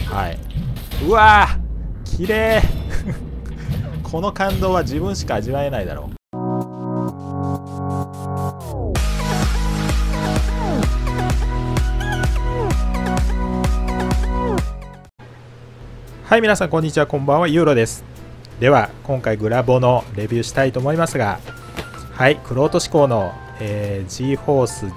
はい。うわー綺麗この感動は自分しか味わえないだろう。はい、皆さんこんにちは、こんばんは、ユーロです。では今回グラボのレビューしたいと思いますが、はい、玄人志向の、GForce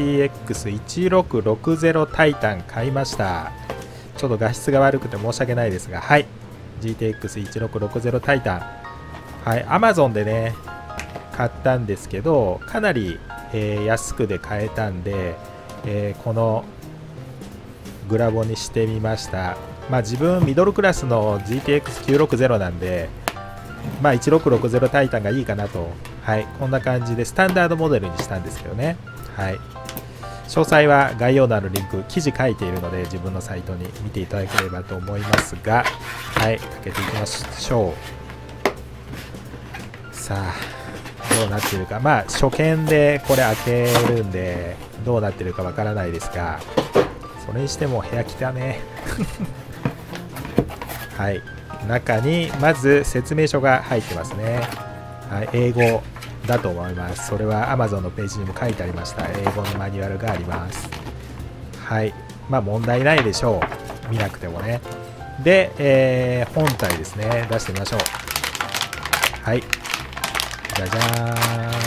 GTX1660 タイタン買いました。ちょっと画質が悪くて申し訳ないですが、はい、GTX1660 タイタン、はい、Amazon でね買ったんですけど、かなり、安くで買えたんで、このグラボにしてみました。まあ自分ミドルクラスの GTX960 なんで、まあ1660タイタンがいいかなと、はい、こんな感じでスタンダードモデルにしたんですけどね。はい、詳細は概要欄のリンク、記事書いているので自分のサイトに見ていただければと思いますが、はい、開けていきましょう。さあどうなってるか、まあ初見でこれ開けるんでどうなってるかわからないですが、それにしても部屋来たねはい、中にまず説明書が入ってますね。はい、英語だと思います。それは Amazon のページにも書いてありました。英語のマニュアルがあります。はい、まあ問題ないでしょう、見なくてもね。で、本体ですね、出してみましょう。はい、じゃじゃーん。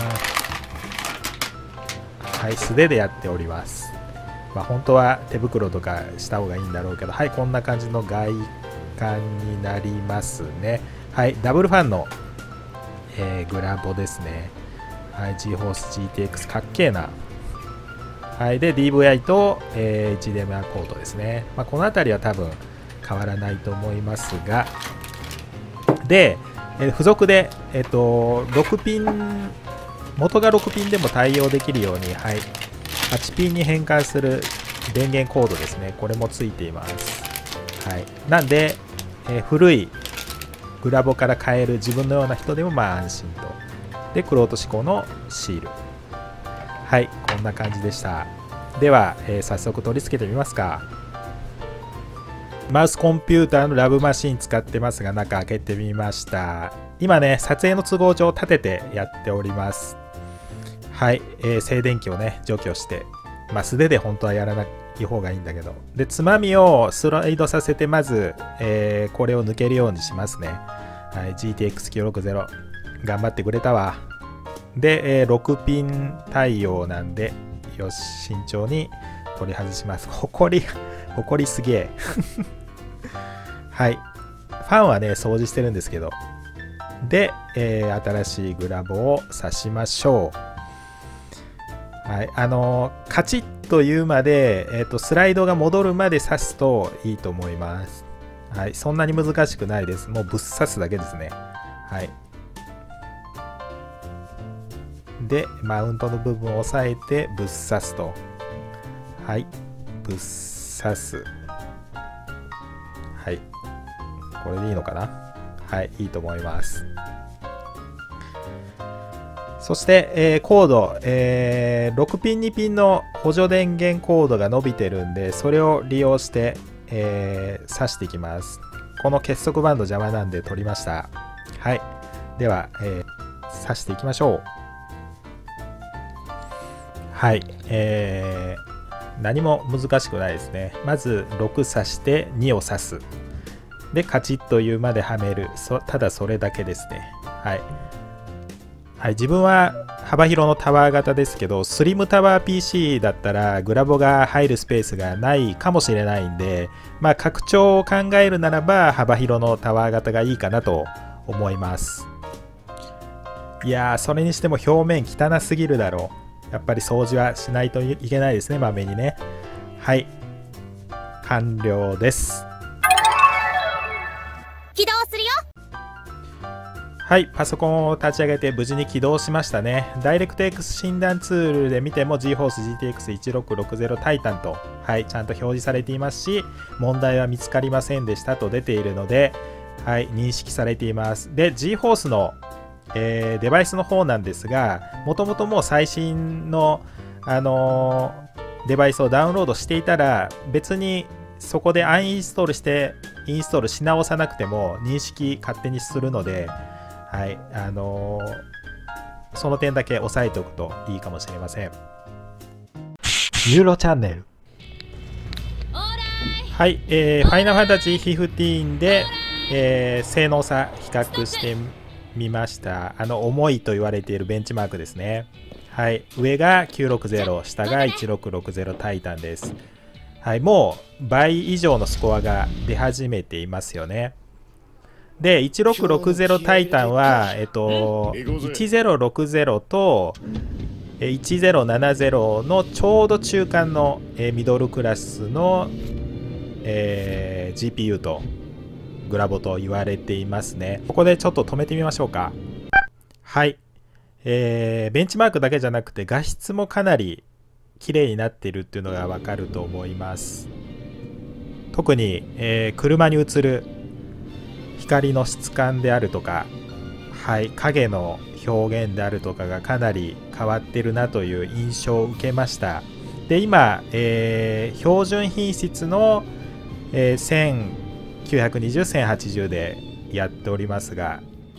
はい、素手でやっております。まあ本当は手袋とかした方がいいんだろうけど、はい、こんな感じの外観になりますね。はい、ダブルファンの、グラボですね。はい、GForce GTX かっけえな。はい、で DVI と、HDMI ポートですね。まあ、この辺りは多分変わらないと思いますが、で、付属で、6ピン、元が6ピンでも対応できるように、はい、8ピンに変換する電源コードですね。これもついています。はい、なんで、古いグラボから買える自分のような人でもまあ安心と。で、玄人志向のシール。はい、こんな感じでした。では、早速取り付けてみますか。マウスコンピューターのラブマシン使ってますが、中開けてみました。今ね、撮影の都合上立ててやっております。はい、静電気をね除去して、まあ素手で本当はやらない方がいいんだけど、でつまみをスライドさせて、まず、これを抜けるようにしますね。はい、GTX960 頑張ってくれたわ。で、6ピン対応なんで、よし、慎重に取り外します。ほこりすげえはい、ファンはね掃除してるんですけど、で、新しいグラボを挿しましょう。はい、カチッというまで、スライドが戻るまで刺すといいと思います。はい、そんなに難しくないです。もうぶっ刺すだけですね。はい。で、マウントの部分を押さえてぶっ刺すと。はい、ぶっ刺す。はい。これでいいのかな？はい、いいと思います。そして、コード、6ピン2ピンの補助電源コードが伸びてるんで、それを利用して、挿していきます。この結束バンド邪魔なんで取りました。はい、では、挿していきましょう。はい、何も難しくないですね。まず6挿して2を挿す。でカチッというまではめる。ただそれだけですね。はい、はい、自分は幅広のタワー型ですけど、スリムタワー PC だったらグラボが入るスペースがないかもしれないんで、まあ拡張を考えるならば幅広のタワー型がいいかなと思います。いやー、それにしても表面汚すぎるだろう。やっぱり掃除はしないといけないですね、まめにね。はい、完了です。 起動するよ。 はい、パソコンを立ち上げて無事に起動しましたね。ダイレクト X 診断ツールで見ても GForce GTX1660 タイタンと、はい、ちゃんと表示されていますし、問題は見つかりませんでしたと出ているので、はい、認識されています。で、GForce の、デバイスの方なんですが、もともともう最新の、デバイスをダウンロードしていたら、別にそこでアンインストールしてインストールし直さなくても認識勝手にするので、はい、その点だけ押さえておくといいかもしれません。ユーロチャンネル。はい、ファイナルファンタジー15で、性能差比較してみました。重いと言われているベンチマークですね。はい、上が960、下が1660タイタンです。はい、もう倍以上のスコアが出始めていますよね。で、1660タイタンは、1060と1070のちょうど中間の、ミドルクラスの、GPU とグラボと言われていますね。ここでちょっと止めてみましょうか。はい、ベンチマークだけじゃなくて画質もかなり綺麗になっているっていうのがわかると思います。特に、車に映る光の質感であるとか、はい、影の表現であるとかがかなり変わってるなという印象を受けました。で、今、標準品質の、1920、1080でやっておりますが、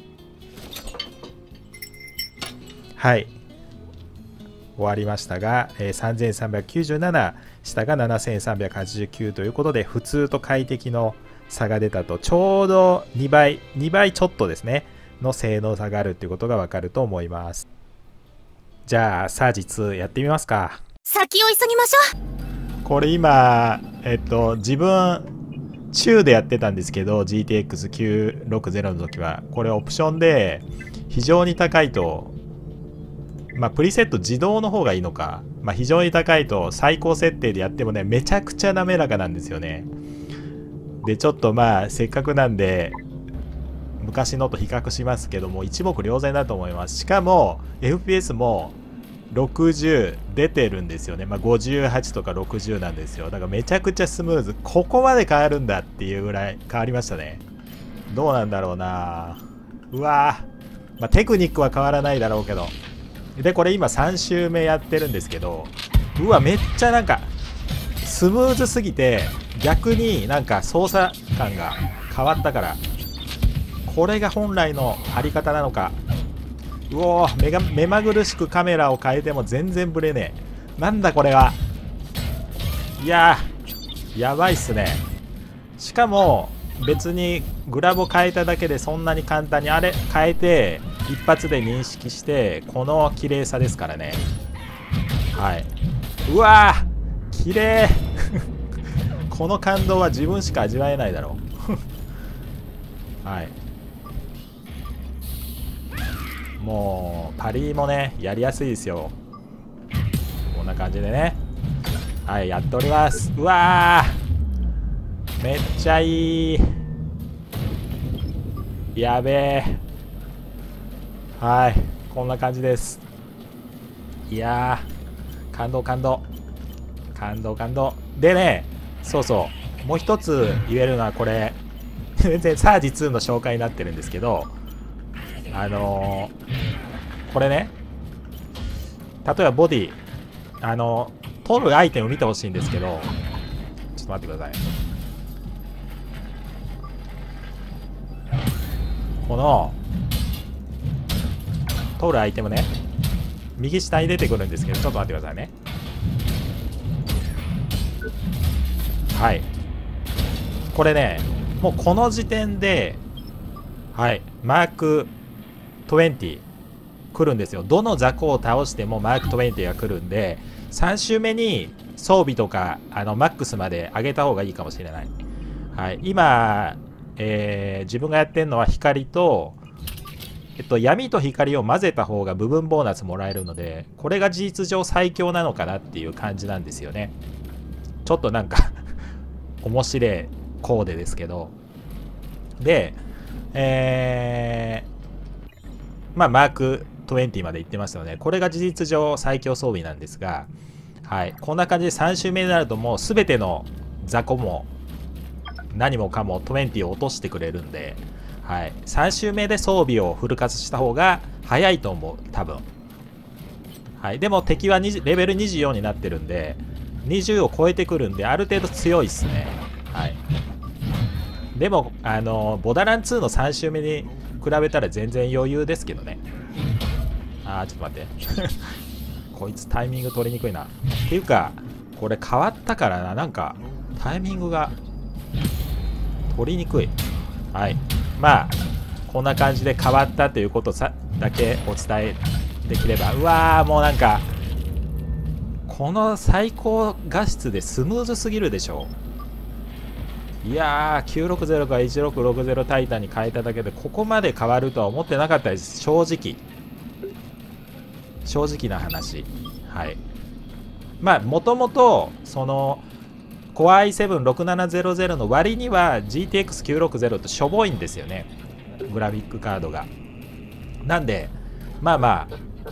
はい、終わりましたが、3397、下が7389ということで、普通と快適の差が出たと、ちょうど2倍ちょっとですね、の性能差があるということがわかると思います。じゃあ、サージ2やってみますか。 先を急ぎましょう。 これ今、自分、中でやってたんですけど、GTX960 の時は、これオプションで、非常に高いと、プリセット自動の方がいいのか、非常に高いと最高設定でやってもね、めちゃくちゃ滑らかなんですよね。で、ちょっとせっかくなんで、昔のと比較しますけども、一目瞭然だと思います。しかも、FPS も60出てるんですよね。58とか60なんですよ。だからめちゃくちゃスムーズ。ここまで変わるんだっていうぐらい変わりましたね。どうなんだろうな。うわぁ。テクニックは変わらないだろうけど。で、これ今3周目やってるんですけど、うわ、めっちゃなんか、スムーズすぎて、逆になんか操作感が変わったから、これが本来のあり方なのか。うおー、目まぐるしくカメラを変えても全然ブレねえ。なんだこれは。いやー、やばいっすね。しかも、別にグラボ変えただけでそんなに簡単にあれ変えて、一発で認識して、この綺麗さですからね。はい。うわー、綺麗この感動は自分しか味わえないだろう。はい。もうパリもねやりやすいですよ。こんな感じでね、はいやっております。うわーめっちゃいい。やべえ。はいこんな感じです。いやー感動でね。そうそう、もう一つ言えるのはこれ全然サージ2の紹介になってるんですけど、これね、例えばボディ取るアイテム見てほしいんですけど、ちょっと待ってください。この取るアイテムね、右下に出てくるんですけど、ちょっと待ってくださいね。はい、これね、もうこの時点で、はい、マーク20来るんですよ。どの雑魚を倒してもマーク20が来るんで、3周目に装備とかマックスまで上げた方がいいかもしれない。はい、今、自分がやってるのは光と、闇と光を混ぜた方が部分ボーナスもらえるので、これが事実上最強なのかなっていう感じなんですよね。ちょっとなんか面白いコーデですけど。で、マーク20まで行ってますので、これが事実上最強装備なんですが、はい、こんな感じで3周目になるともう全ての雑魚も何もかも20を落としてくれるんで、はい、3周目で装備をフル活した方が早いと思う、多分。はい、でも敵はレベル24になってるんで、20を超えてくるんで、ある程度強いっすね。 はい。でもボダラン2の3周目に比べたら全然余裕ですけどね。あーちょっと待ってこいつタイミング取りにくいな。っていうかこれ変わったからな、なんかタイミングが取りにくい。はい、まあこんな感じで変わったということだけお伝えできれば。うわーもうなんかこの最高画質でスムーズすぎるでしょ。いやー960から1660タイタンに変えただけでここまで変わるとは思ってなかったです、正直な話。はい。まあもともとその Core i7-6700 の割には GTX960 ってしょぼいんですよね、グラフィックカードが。なんでまあま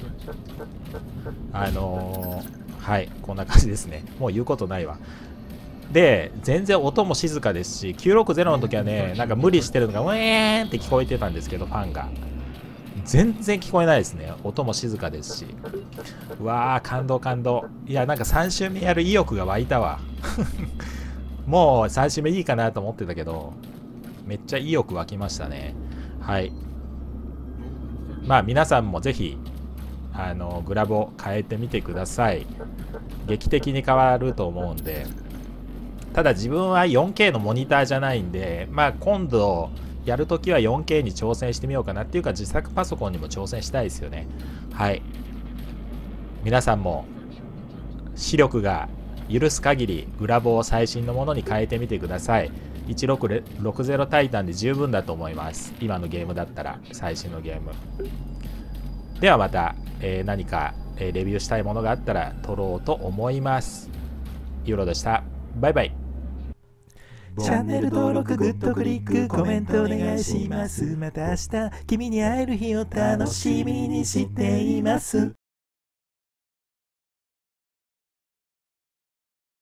あはい、こんな感じですね。もう言うことないわ。で全然音も静かですし、960の時はねなんか無理してるのがウェーンって聞こえてたんですけど、ファンが全然聞こえないですね。音も静かですし。うわー感動感動。いやなんか3周目やる意欲が湧いたわもう3周目いいかなと思ってたけどめっちゃ意欲湧きましたね。はい。まあ皆さんもぜひグラボ変えてみてください。劇的に変わると思うんで。ただ自分は 4K のモニターじゃないんで、まあ今度やるときは 4K に挑戦してみようかなっていうか、自作パソコンにも挑戦したいですよね。はい。皆さんも視力が許す限りグラボを最新のものに変えてみてください。1660タイタンで十分だと思います。今のゲームだったら、最新のゲーム。ではまた、何か、レビューしたいものがあったら撮ろうと思います。ユーロでした。バイバイ。 チャンネル登録、グッドクリック、コメントお願いします。また明日、君に会える日を楽しみにしています。